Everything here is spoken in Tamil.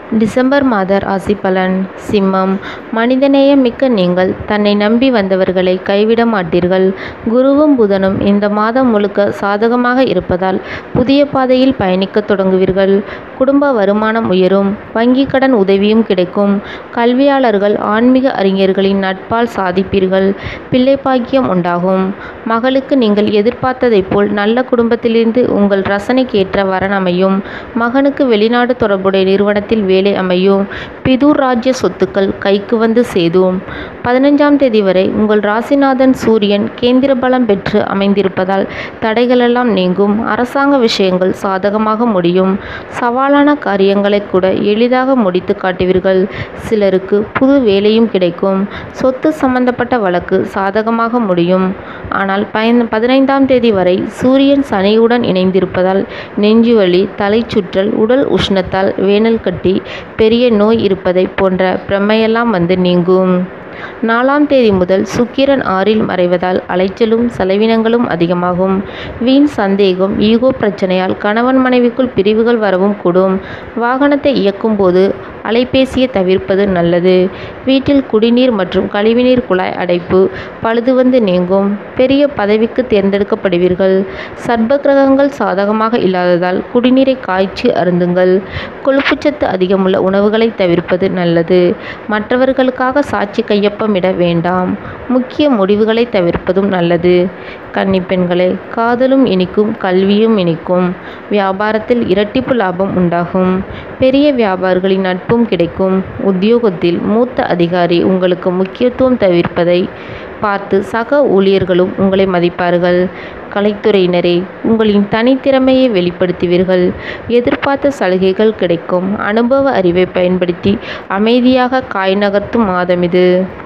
டிசம்பர் மாத ராசி பலன். சிம்மம். மனிதநேயம் மிக்க நீங்கள் தன்னை நம்பி வந்தவர்களை கைவிட மாட்டீர்கள். குருவும் புதனும் இந்த மாதம் முழுக்க சாதகமாக இருப்பதால் புதிய பாதையில் பயணிக்க தொடங்குவீர்கள். குடும்ப வருமானம் உயரும். வங்கி கடன் உதவியும் கிடைக்கும். கல்வியாளர்கள் ஆன்மீக அறிஞர்களின் நட்பால் சாதிப்பீர்கள். பிள்ளை பாக்கியம் உண்டாகும். மகளுக்கு நீங்கள் எதிர்பார்த்ததைப் போல் நல்ல குடும்பத்திலிருந்து உங்கள் ரசனைக்கேற்ற வரன் அமையும். மகனுக்கு வெளிநாடு தொடர்புடைய நிறுவனத்தில் வேலை அமையும். பிதுர் ராஜ்ய சொத்துக்கள் கைக்கு வந்து சேரும். 15ஆம் தேதி வரை உங்கள் ராசிநாதன் சூரியன் கேந்திர பலம் பெற்று அமைந்திருப்பதால் தடைகளெல்லாம் நீங்கும். அரசாங்க விஷயங்கள் சாதகமாக முடியும். சவாலான காரியங்களை கூட எளிதாக முடித்து காட்டுவீர்கள். சிலருக்கு புது வேலையும் கிடைக்கும். சொத்து சம்பந்தப்பட்ட வழக்கு சாதகமாக முடியும். ஆனால் 15ஆம் தேதி வரை சூரியன் சனியுடன் இணைந்திருப்பதால் நெஞ்சுவலி, தலைச்சுற்றல், உடல் உஷ்ணத்தால் வேனல் கட்டி, பெரிய நோய் இருப்பதை போன்ற பிரமையெல்லாம் வந்து நீங்கும். 4ஆம் தேதி முதல் சுக்கிரன் 6இல் மறைவதால் அலைச்சலும் செலவினங்களும் அதிகமாகும். வீண் சந்தேகம், ஈகோ பிரச்சனையால் கணவன் மனைவிக்குள் பிரிவுகள் வரவும் கூடும். வாகனத்தை இயக்கும் போது அலைபேசியை தவிர்ப்பது நல்லது. வீட்டில் குடிநீர் மற்றும் கழிவுநீர் குழாய் அடைப்பு பழுது வந்து நீங்கும். பெரிய பதவிக்கு தேர்ந்தெடுக்கப்படுவீர்கள். சர்ப்ப கிரகங்கள் சாதகமாக இல்லாததால் குடிநீரை காய்ச்சி அருந்துங்கள். கொழுப்புச்சத்து அதிகமுள்ள உணவுகளை தவிர்ப்பது நல்லது. மற்றவர்களுக்காக சாட்சி கையொப்பமிட வேண்டாம். முக்கிய முடிவுகளை தவிர்ப்பதும் நல்லது. கன்னி பெண்களே, காதலும் இனிக்கும், கல்வியும் இனிக்கும். வியாபாரத்தில் இரட்டிப்பு லாபம் உண்டாகும். பெரிய வியாபாரிகளின் நட்பும் கிடைக்கும். உத்தியோகத்தில் மூத்த அதிகாரி உங்களுக்கு முக்கியத்துவம் தவிர்ப்பதை பார்த்து சக ஊழியர்களும் உங்களை மதிப்பார்கள். கலைத்துறையினரே, உங்களின் தனித்திறமையை வெளிப்படுத்துவீர்கள். எதிர்பார்த்த சலுகைகள் கிடைக்கும். அனுபவ அறிவை பயன்படுத்தி அமைதியாக காய் நகர்த்தும் மாதம் இது.